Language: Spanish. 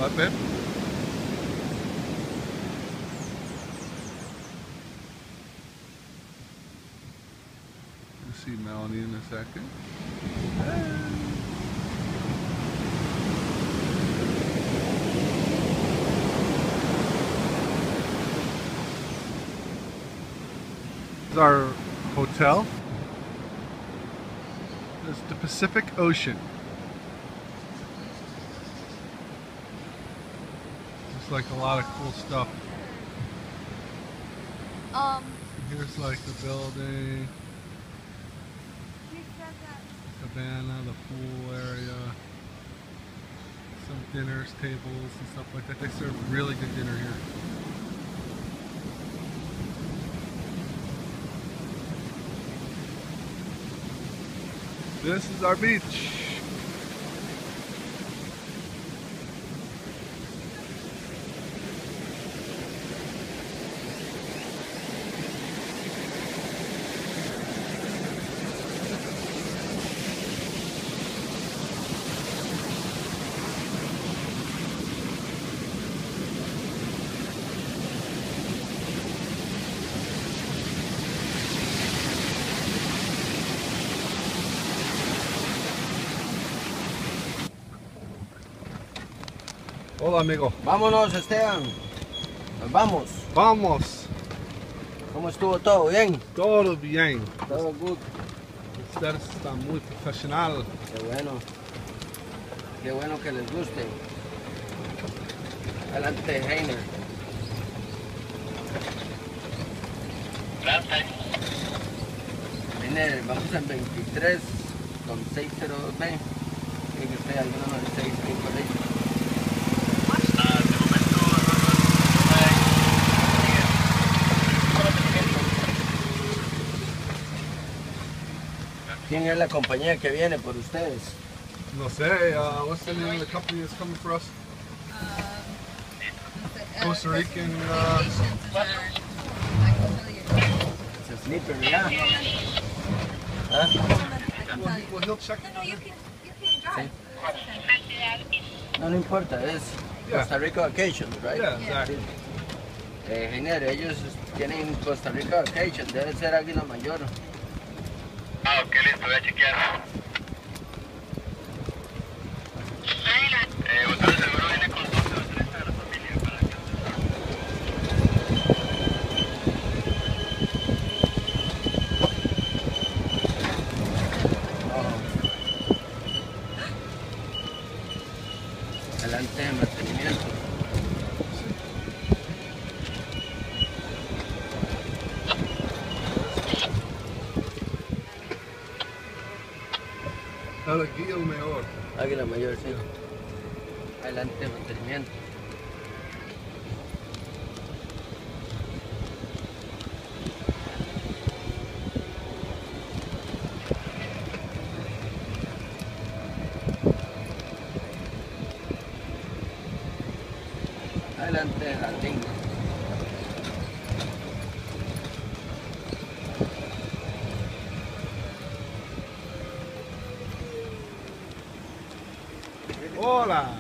up it. You'll see Melanie in a second. This is our hotel. It's the Pacific Ocean. It's like a lot of cool stuff. Here's like the building, cabana, the pool area, some dinners, tables and stuff like that. They serve really good dinner here. This is our beach. Hola, amigo. Vámonos, Esteban. Nos vamos. Vamos. ¿Cómo estuvo todo? ¿Bien? Todo bien. Todo good. Usted está muy profesional. Qué bueno. Qué bueno que les guste. Adelante, Heiner. Gracias. Heiner, vamos en 23 con 602B. Tiene que usted alguno de 656. ¿Quién es la compañía que viene por ustedes? No sé, what's the name of the company that's coming for us? Costa Rican. It's a sleeper, yeah. Huh? Well, he'll check it. Sí. No, no importa, es Costa Rica Vacation, right? Yeah, exactly. Heiner, ellos tienen Costa Rica Vacation, debe ser Águila Mayor. Ah, ok, listo, voy a chequear. Usted seguro viene con 12 o 13 de la familia para que Adelante de mantenimiento. Águila Mayor. Águila Mayor, sí. Adelante de mantenimiento. Adelante de jardín. Hola.